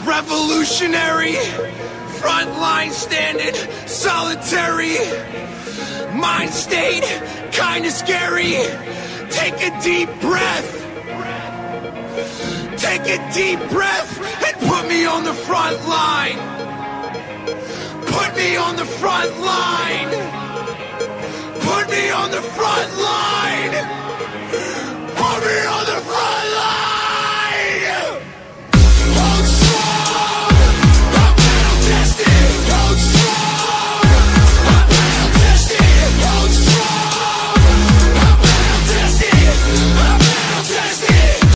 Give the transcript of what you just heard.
Revolutionary, frontline standing, solitary. Mind state, kinda scary. Take a deep breath. Take a deep breath and put me on the front line. Put me on the front line. Put me on the front line.